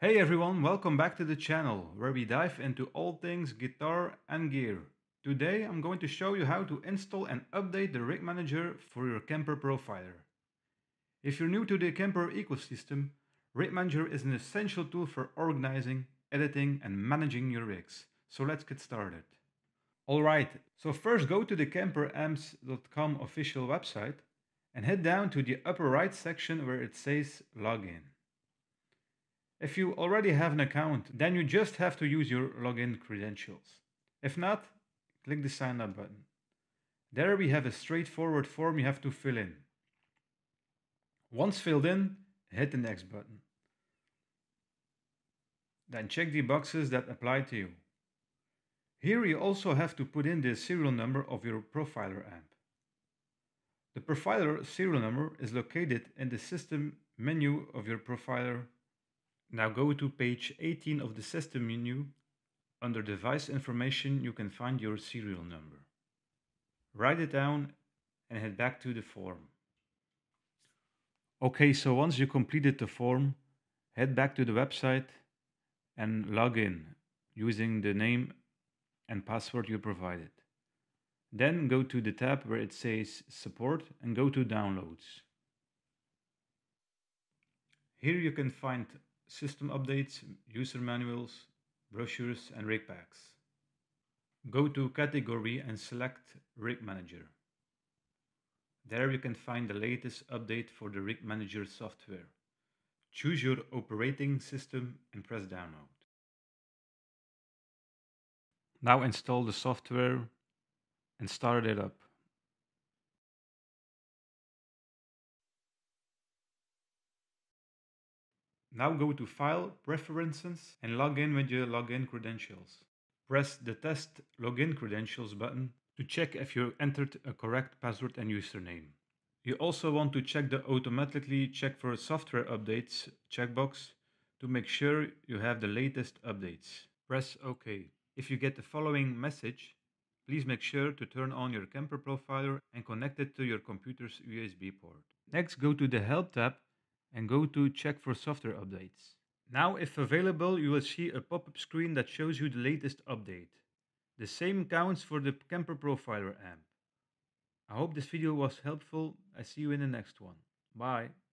Hey everyone, welcome back to the channel where we dive into all things guitar and gear. Today I'm going to show you how to install and update the rig manager for your Kemper profiler. If you're new to the Kemper ecosystem, rig manager is an essential tool for organizing, editing and managing your rigs. So let's get started. Alright, so first go to the kemperamps.com official website and head down to the upper right section where it says login. If you already have an account, then you just have to use your login credentials. If not, click the sign up button. There we have a straightforward form you have to fill in. Once filled in, hit the next button. Then check the boxes that apply to you. Here you also have to put in the serial number of your profiler amp. The profiler serial number is located in the system menu of your profiler. Now go to page 18 of the system menu. Under device information you can find your serial number. Write it down and head back to the form. Okay, so once you completed the form, head back to the website and log in using the name and password you provided. Then go to the tab where it says support and go to downloads. Here you can find system updates, user manuals, brochures and rig packs. Go to category and select rig manager. There you can find the latest update for the rig manager software. Choose your operating system and press download. Now install the software and start it up. Now go to File, Preferences and log in with your login credentials. Press the Test Login Credentials button to check if you entered a correct password and username. You also want to check the Automatically Check for Software Updates checkbox to make sure you have the latest updates. Press OK. If you get the following message, please make sure to turn on your Kemper profiler and connect it to your computer's USB port. Next, go to the Help tab and go to Check for Software Updates. Now, if available, you will see a pop-up screen that shows you the latest update. The same counts for the Kemper profiler amp. I hope this video was helpful. I see you in the next one. Bye.